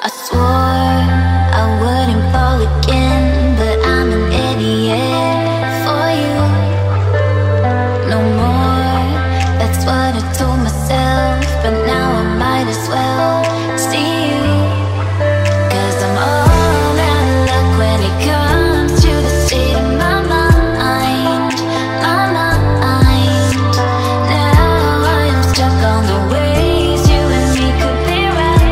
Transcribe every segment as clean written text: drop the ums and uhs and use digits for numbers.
I swore I wouldn't fall again, but I'm an idiot for you. No more, that's what I told myself, but now I might as well see you. 'Cause I'm all out of luck when it comes to the state of my mind, my mind. Now I am stuck on the ways you and me could be right.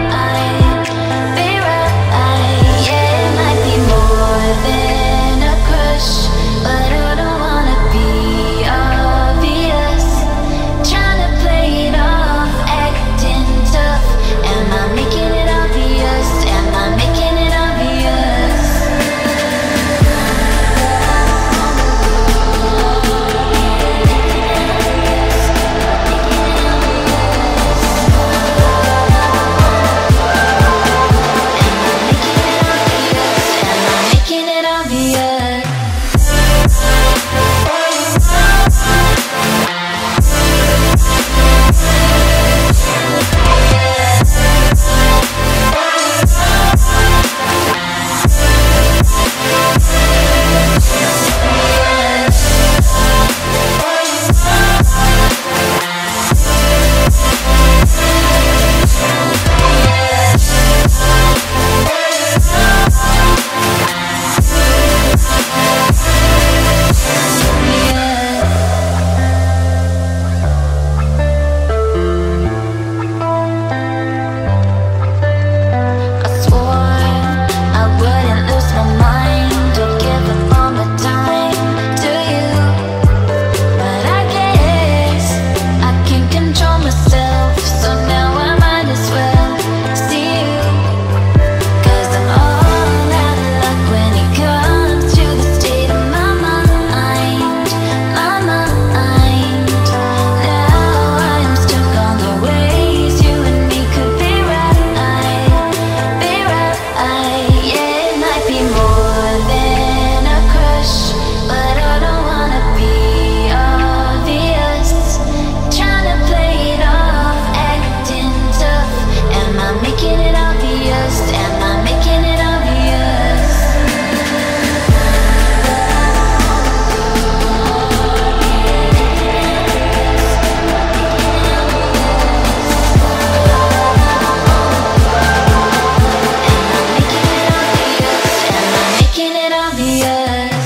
Yeah, it might be more than a crush, but I don't wanna be obvious. Trying to play it off, acting tough. Am I making it obvious? Am I making it obvious? Making it obvious. I swore I wouldn't lose my mind or give up all the time to you, but I guess I can't control myself, so now I might as well see you. 'Cause I'm all out of luck when it comes to the state of my mind, my mind. Now I am stuck on the ways you and me could be right. Yeah, it might be more than a crush, but I don't wanna be obvious. Trying to play it off, acting tough. Am I making it obvious? Am I making it obvious? Making it obvious.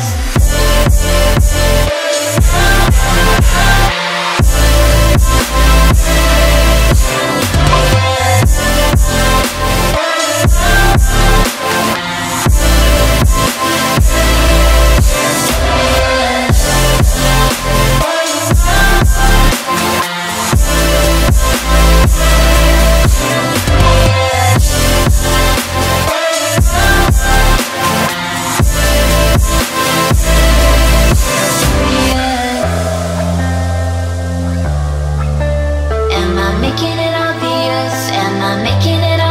Am I making it obvious? Am I making it